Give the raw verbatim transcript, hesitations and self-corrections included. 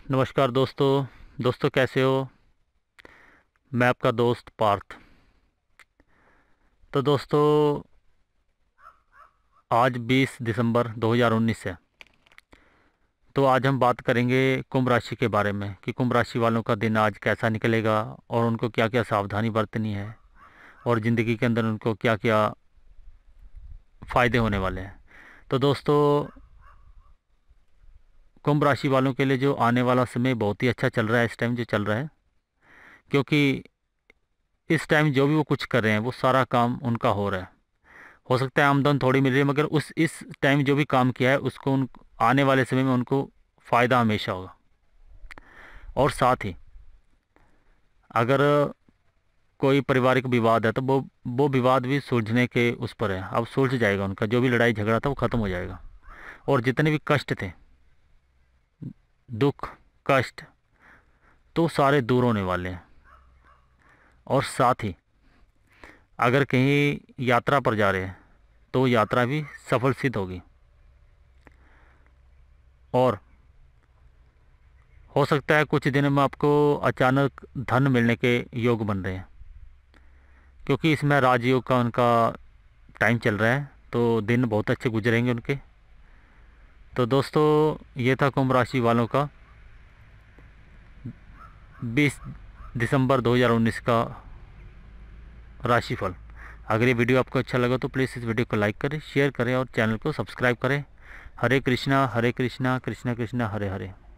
नमस्कार दोस्तों दोस्तों कैसे हो। मैं आपका दोस्त पार्थ। तो दोस्तों आज बीस दिसंबर दो हज़ार उन्नीस है। तो आज हम बात करेंगे कुंभ राशि के बारे में कि कुंभ राशि वालों का दिन आज कैसा निकलेगा और उनको क्या क्या सावधानी बरतनी है और ज़िंदगी के अंदर उनको क्या क्या फ़ायदे होने वाले हैं। तो दोस्तों कुंभ राशि वालों के लिए जो आने वाला समय बहुत ही अच्छा चल रहा है, इस टाइम जो चल रहा है, क्योंकि इस टाइम जो भी वो कुछ कर रहे हैं वो सारा काम उनका हो रहा है। हो सकता है आमदन थोड़ी मिल रही है, मगर उस इस टाइम जो भी काम किया है उसको उन आने वाले समय में उनको फ़ायदा हमेशा होगा। और साथ ही अगर कोई पारिवारिक विवाद है तो वो वो विवाद भी सुलझने के उस पर है। अब सुलझ जाएगा, उनका जो भी लड़ाई झगड़ा था वो ख़त्म हो जाएगा। और जितने भी कष्ट थे, दुख कष्ट, तो सारे दूर होने वाले हैं। और साथ ही अगर कहीं यात्रा पर जा रहे हैं तो यात्रा भी सफल सिद्ध होगी। और हो सकता है कुछ दिनों में आपको अचानक धन मिलने के योग बन रहे हैं, क्योंकि इसमें राजयोग का उनका टाइम चल रहा है, तो दिन बहुत अच्छे गुजरेंगे उनके। तो दोस्तों ये था कुंभ राशि वालों का बीस दिसंबर दो हज़ार उन्नीस का राशिफल। अगर ये वीडियो आपको अच्छा लगा तो प्लीज़ इस वीडियो को लाइक करें, शेयर करें और चैनल को सब्सक्राइब करें। हरे कृष्णा हरे कृष्णा कृष्णा कृष्णा हरे हरे।